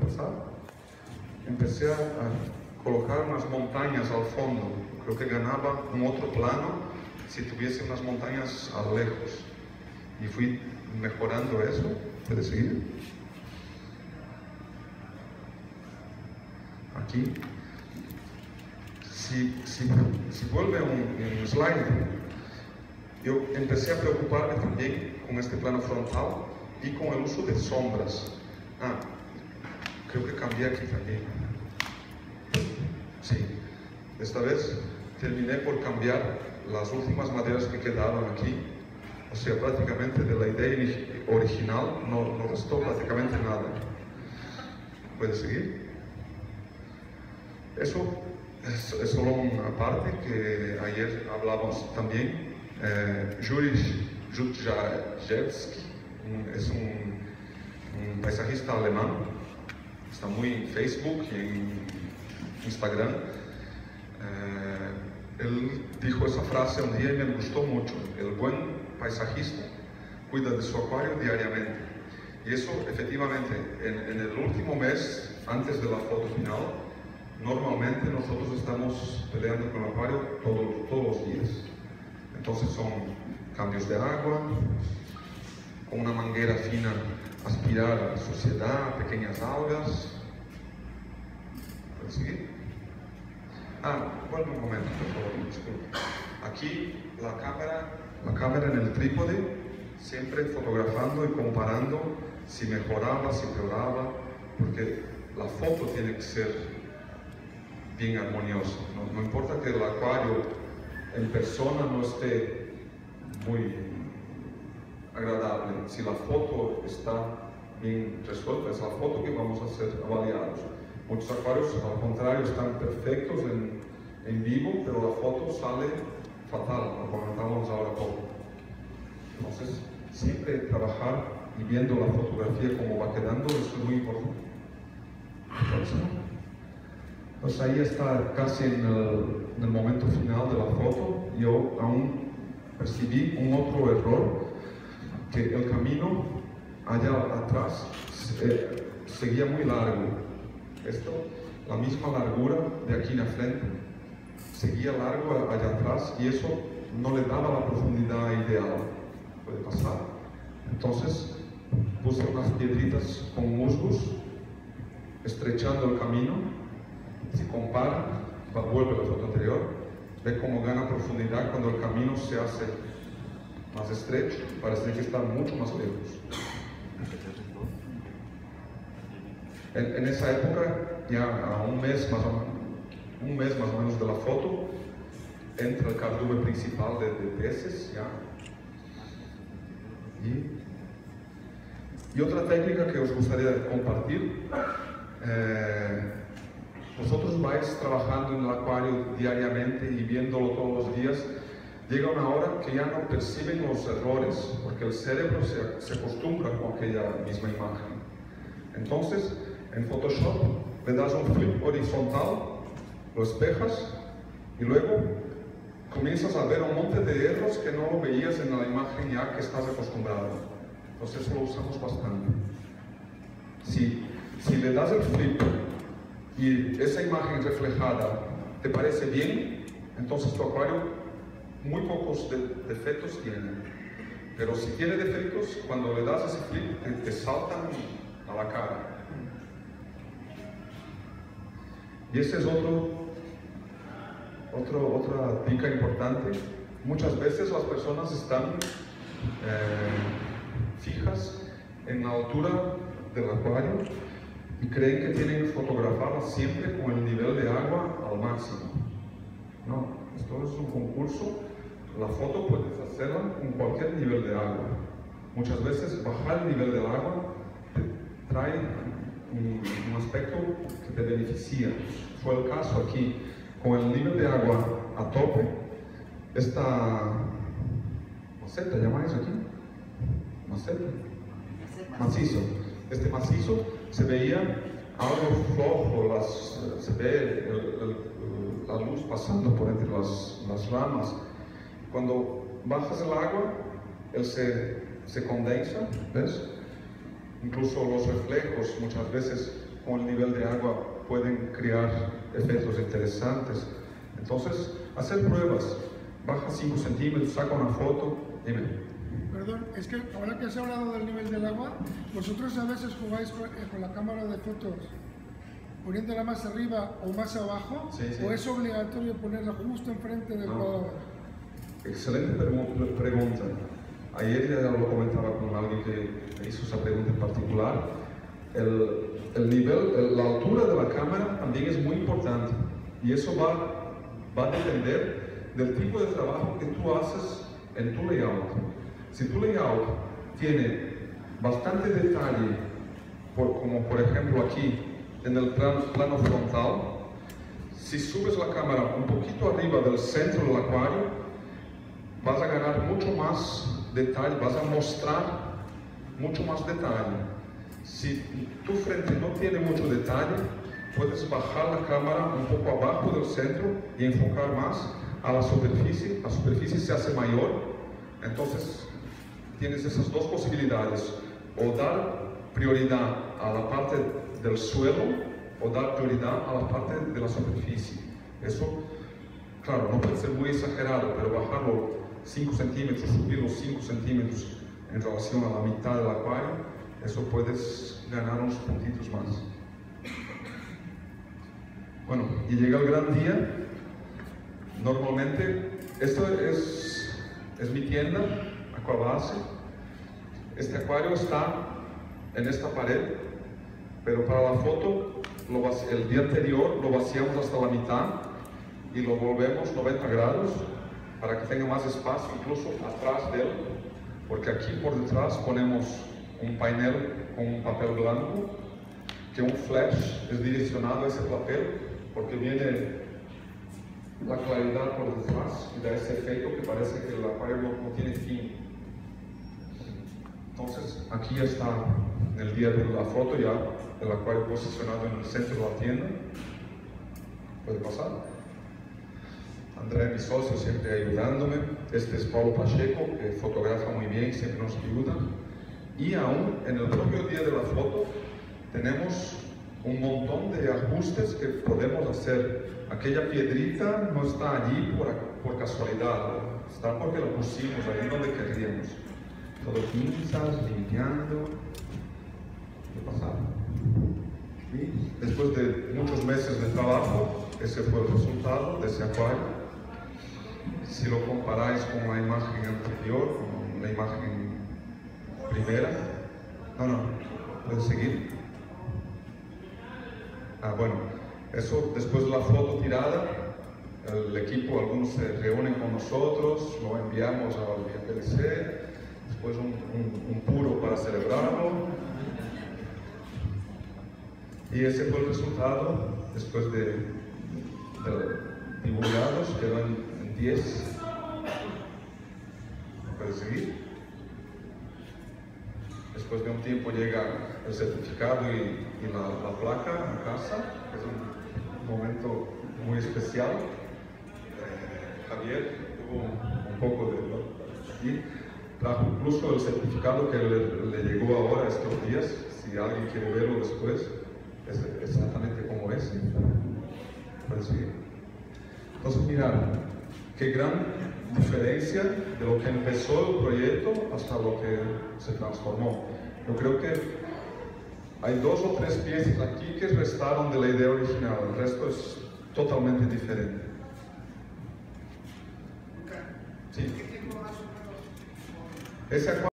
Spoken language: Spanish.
pasar, empecé a colocar unas montañas al fondo. Creo que ganaba un otro plano si tuviese unas montañas a lo lejos. Y fui mejorando eso. ¿Puede seguir? Aquí. Si vuelve un slide, yo empecé a preocuparme también con este plano frontal y con el uso de sombras. Creo que cambié aquí también. Sí, esta vez terminé por cambiar las últimas maderas que quedaban aquí. O sea, prácticamente de la idea original no restó prácticamente nada. ¿Puede seguir? Eso es solo una parte que ayer hablamos también. Juri Jutjajewski es un paisajista alemán. Está muy en Facebook y en Instagram. Él dijo esa frase un día y me gustó mucho. El buen paisajista cuida de su acuario diariamente. Y eso, efectivamente, en el último mes, antes de la foto final, normalmente nosotros estamos peleando con el acuario todos los días. Entonces son cambios de agua, con una manguera fina aspirar suciedad, pequeñas algas. ¿Puedes seguir? Vuelve un momento, por favor, disculpe. Aquí la cámara en el trípode, siempre fotografando y comparando si mejoraba, si empeoraba, porque la foto tiene que ser bien armoniosa. No importa que el acuario en persona no esté muy agradable, si la foto está bien resuelta, es la foto que vamos a ser avaliados. Muchos acuarios, al contrario, están perfectos en vivo, pero la foto sale fatal, lo comentamos ahora poco. Entonces, siempre trabajar y viendo la fotografía como va quedando, eso es muy importante. Pues ahí está casi en el momento final de la foto. Yo aún percibí un otro error, que el camino allá atrás seguía muy largo. Esto, la misma largura de aquí en la frente, seguía largo allá atrás y eso no le daba la profundidad ideal. Puede pasar. Entonces puse unas piedritas con musgos estrechando el camino. Si compara, vuelve a la foto anterior, ve cómo gana profundidad cuando el camino se hace más estrecho, parece que está mucho más lejos. En esa época, ya a un mes más o menos de la foto, entra el cardumen principal de peces, ¿ya? Y otra técnica que os gustaría compartir, vosotros vais trabajando en el acuario diariamente y viéndolo todos los días, llega una hora que ya no perciben los errores, porque el cerebro se acostumbra con aquella misma imagen. Entonces, en Photoshop le das un flip horizontal, lo espejas y luego comienzas a ver un monte de errores que no lo veías en la imagen ya que estás acostumbrado. Entonces eso lo usamos bastante. Si le das el flip y esa imagen reflejada te parece bien, entonces tu acuario muy pocos defectos tiene. Pero si tiene defectos, cuando le das ese flip te saltan a la cara. Y esa es otra pica importante. Muchas veces las personas están fijas en la altura del acuario y creen que tienen que fotografarla siempre con el nivel de agua al máximo. No, esto es un concurso. La foto puedes hacerla con cualquier nivel de agua. Muchas veces bajar el nivel del agua te trae un aspecto que te beneficia. Fue el caso aquí, con el nivel de agua a tope, esta maceta, ¿llamáis aquí? Maceta. Macizo. Este macizo se veía algo flojo, se ve la luz pasando por entre las ramas. Cuando bajas el agua, él se condensa, ¿ves? Incluso los reflejos muchas veces con el nivel de agua pueden crear efectos interesantes. Entonces, hacer pruebas, baja 5 centímetros, saca una foto, dime. Perdón, es que ahora que has hablado del nivel del agua, vosotros a veces jugáis con la cámara de fotos poniéndola más arriba o más abajo, sí, sí. ¿O es obligatorio ponerla justo enfrente del jugador? Excelente pregunta. Ayer ya lo comentaba con alguien que hizo esa pregunta en particular. El nivel, la altura de la cámara también es muy importante y eso va a depender del tipo de trabajo que tú haces en tu layout. Si tu layout tiene bastante detalle, como por ejemplo aquí en el plano frontal, si subes la cámara un poquito arriba del centro del acuario, vas a ganar mucho más detalle, vas a mostrar mucho más detalle. Si tu frente no tiene mucho detalle, puedes bajar la cámara un poco abajo del centro y enfocar más a la superficie se hace mayor, entonces tienes esas dos posibilidades, o dar prioridad a la parte del suelo o dar prioridad a la parte de la superficie. Eso, claro, no puede ser muy exagerado, pero bajarlo 5 centímetros, subirlo 5 centímetros en relación a la mitad del acuario, eso puedes ganar unos puntitos más. Bueno, y llega el gran día. Normalmente, esto es mi tienda, Aquabase. Este acuario está en esta pared, pero para la foto, el día anterior lo vaciamos hasta la mitad y lo volvemos 90 grados para que tenga más espacio, incluso atrás de él, porque aquí por detrás ponemos un panel con un papel blanco, que un flash es direccionado a ese papel, porque viene la claridad por detrás y da ese efecto que parece que el acuario no tiene fin. Entonces, aquí ya está, en el día de la foto ya, el acuario posicionado en el centro de la tienda. ¿Puede pasar? Andrea, mi socio, siempre ayudándome. Este es Paulo Pacheco, que fotografa muy bien, siempre nos ayuda. Y aún en el propio día de la foto tenemos un montón de ajustes que podemos hacer. Aquella piedrita no está allí por casualidad, está porque la pusimos allí donde queríamos. Todo pinzas, limpiando. ¿Qué pasa? Y después de muchos meses de trabajo, ese fue el resultado de ese acuario. Si lo comparáis con la imagen anterior, con la imagen primera, no, puedes seguir. Bueno, eso después de la foto tirada, el equipo, algunos se reúnen con nosotros, lo enviamos al BPLC, después un puro para celebrarlo. Y ese fue el resultado después de divulgados, quedan 10. ¿Puedes seguir? Después de un tiempo llega el certificado y la placa a casa, es un momento muy especial. Javier tuvo un poco de... trajo incluso el certificado que le llegó ahora estos días, si alguien quiere verlo después, es exactamente como es. Puedes seguir. Entonces, mirad, qué gran diferencia de lo que empezó el proyecto hasta lo que se transformó. Yo creo que hay 2 o 3 piezas aquí que restaron de la idea original, el resto es totalmente diferente. Sí. Ese